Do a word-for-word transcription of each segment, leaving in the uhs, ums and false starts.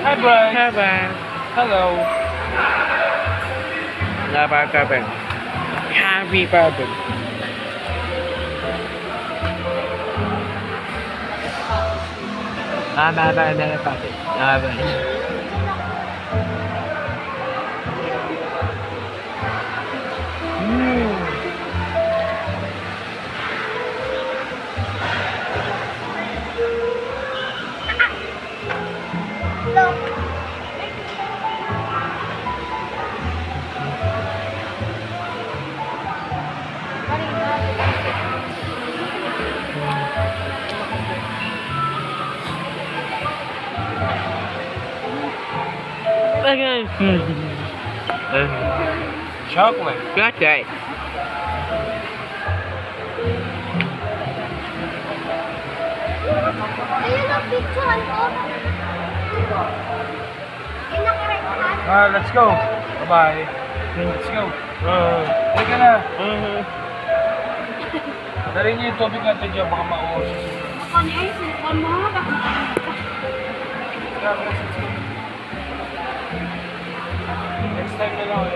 Hi, Brian. Hi, Brian. Hello. Napaka-kapag. Happy birthday. Ah, bye bye, bye bye. Ah, bye. Mm. Okay. Chocolate. That's right. Ayun ang picturean ko. Pinakarekahan. Ah, let's go. Bye-bye. Let's go. Uh, Teka na. uh, Dali niyo yung tubig natin dyan. Baka mauos. Ako na eh, cellphone mo. Baka makakita. Next time na lang.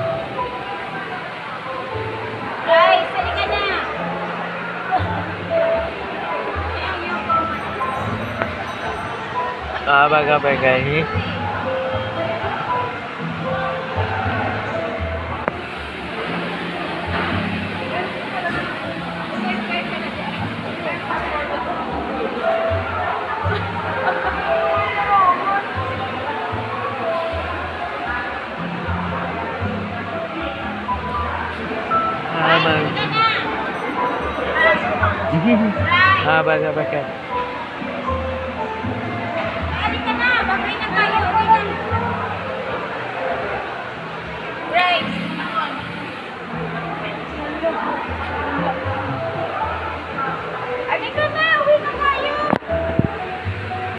Guys, halika na. napaka-kapag. Habang habang kapag.